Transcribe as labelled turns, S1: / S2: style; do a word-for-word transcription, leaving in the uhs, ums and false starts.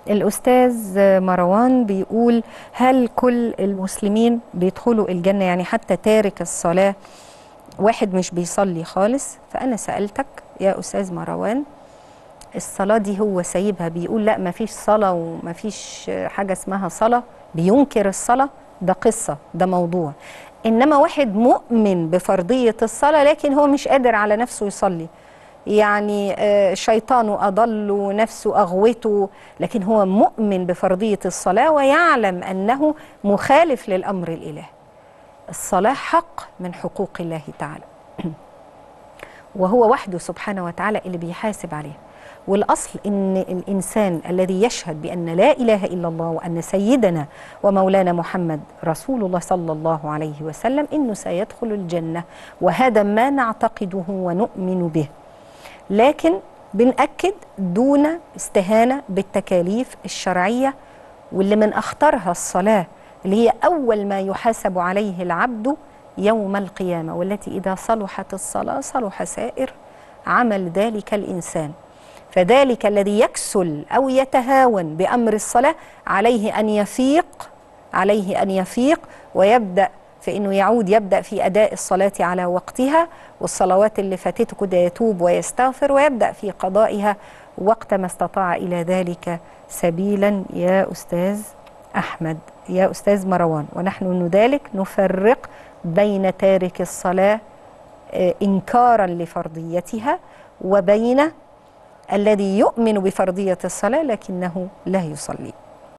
S1: الأستاذ مروان بيقول: هل كل المسلمين بيدخلوا الجنة؟ يعني حتى تارك الصلاة، واحد مش بيصلي خالص. فأنا سألتك يا أستاذ مروان، الصلاة دي هو سايبها، بيقول لا ما فيش صلاة وما فيش حاجة اسمها صلاة، بينكر الصلاة، ده قصة، ده موضوع. إنما واحد مؤمن بفرضية الصلاة لكن هو مش قادر على نفسه يصلي، يعني شيطانه أضله، نفسه أغوته، لكن هو مؤمن بفرضية الصلاة ويعلم أنه مخالف للأمر الإلهي. الصلاة حق من حقوق الله تعالى وهو وحده سبحانه وتعالى اللي بيحاسب عليه. والأصل إن الإنسان الذي يشهد بأن لا إله إلا الله وأن سيدنا ومولانا محمد رسول الله صلى الله عليه وسلم إنه سيدخل الجنة، وهذا ما نعتقده ونؤمن به. لكن بنأكد دون استهانة بالتكاليف الشرعية، واللي من أخطرها الصلاة، اللي هي أول ما يحاسب عليه العبد يوم القيامة، والتي إذا صلحت الصلاة صلح سائر عمل ذلك الإنسان. فذلك الذي يكسل أو يتهاون بأمر الصلاة عليه أن يفيق، عليه أن يفيق ويبدأ في أنه يعود يبدأ في أداء الصلاة على وقتها، والصلوات اللي فاتته كده يتوب ويستغفر ويبدأ في قضائها وقت ما استطاع إلى ذلك سبيلا. يا أستاذ أحمد، يا أستاذ مروان، ونحن نذلك نفرق بين تارك الصلاة إنكارا لفرضيتها وبين الذي يؤمن بفرضية الصلاة لكنه لا يصلي.